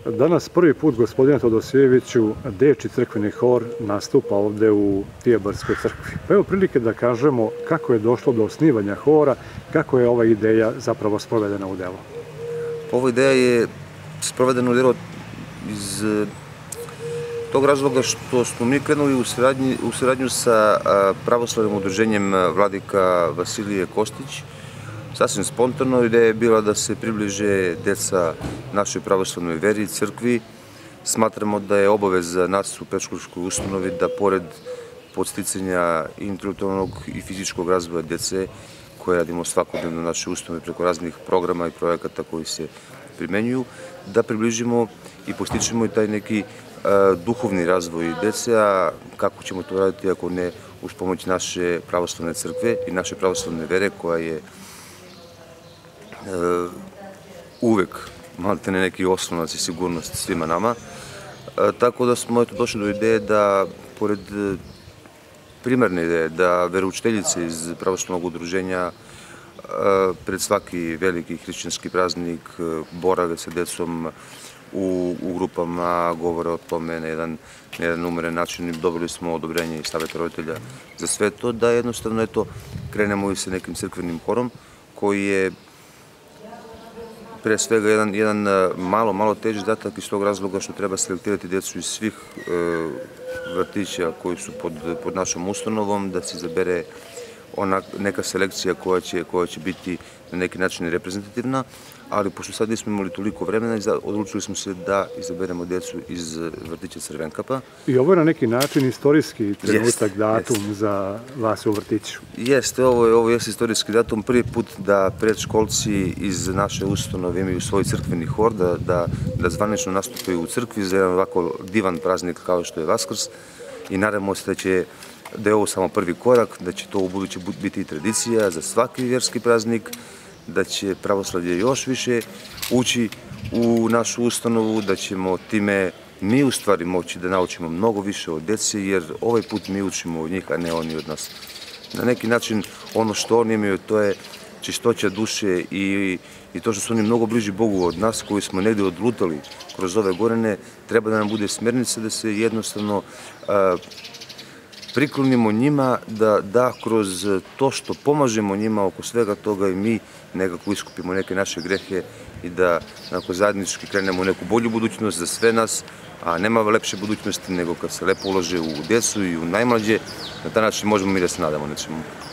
Danas prvi put, gospodine Todosijeviću, Dečiji crkveni hor nastupa ovde u Tijebarskoj crkvi. Pa evo prilike da kažemo kako je došlo do osnivanja hora, kako je ova ideja zapravo sprovedena u delo. Ova ideja je sprovedena u delo iz tog razloga što smo mi krenuli u saradnju sa pravoslavnim udruženjem vladika Vasilije Kostić. Sasvim spontano ideja je bila da se približe deca našoj pravoslavnoj veri i crkvi. Smatramo da je obaveza nas u predškolskoj ustanovi da pored podsticanja intelektualnog i fizičkog razvoja dece koje radimo svakodnevno u našoj ustanovi preko raznih programa i projekata koji se primenjuju, da približimo i postičemo i taj neki duhovni razvoj dece, a kako ćemo to raditi ako ne uz pomoć naše pravoslavne crkve i naše pravoslavne vere koja je uvek malte ne neki oslonac i sigurnost svima nama. Tako da smo došli do ideje da, pored primarne ideje, da veroučiteljice iz pravoslavnog udruženja pred svaki veliki hrišćanski praznik borave sa decom u grupama, govore o tome na jedan umeren način. Dobili smo odobrenje iz Saveta roditelja za sve to, da jednostavno krenemo i sa nekim crkvenim horom koji je pre svega jedan malo teži zadatak iz tog razloga što treba selektirati decu iz svih vrtića koji su pod našom ustanovom, da se izabere neka selekcija koja će biti na neki način reprezentativna, ali pošto sad nismo imali toliko vremena, odlučili smo se da izaberemo decu iz vrtića Crvenkapa. I ovo je na neki način istorijski trenutak, datum za vas u vrtiću. Jeste, ovo je istorijski datum. Prvi put da predškolci iz naše ustanove imaju svoj crkveni hor, da zvanično nastupaju u crkvi za jedan ovako divan praznik kao što je Vaskrs, i nadamo se da je ovo samo prvi korak, da će to u buduće biti tradicija za svaki vjerski praznik, da će pravoslavlje još više ući u našu ustanovu, da ćemo time mi u stvari moći da naučimo mnogo više od dece, jer ovaj put mi učimo od njih, a ne oni od nas. Na neki način ono što oni imaju, to je čistoća duše i to što su oni mnogo bliži Bogu od nas, koji smo negde odlutali kroz ove godine, treba da nam bude smernica da se jednostavno priklonimo njima, da kroz to što pomažemo njima oko svega toga i mi nekako iskupimo neke naše grehe i da zajednički krenemo u neku bolju budućnost za sve nas, a nema lepše budućnosti nego kad se lepo ulože u decu i u najmlađe, na taj način možemo mi da se nadamo nečemu.